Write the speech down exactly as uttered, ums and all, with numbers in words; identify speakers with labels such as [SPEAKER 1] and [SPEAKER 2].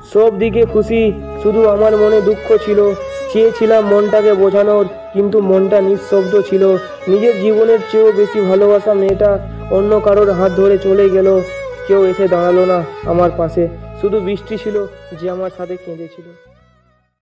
[SPEAKER 1] সব দিকে খুশি, শুধু আমার মনে দুঃখ ছিল। চেয়েছিলাম মনটাকে বোঝানোর, কিন্তু মনটা নিঃশব্দ ছিল। নিজের জীবনের চেয়েও বেশি ভালোবাসা মেয়েটা অন্য কারোর হাত ধরে চলে গেল। কেউ এসে দাঁড়ালো না আমার পাশে, শুধু বৃষ্টি ছিল যে আমার সাথে কেঁদেছিল।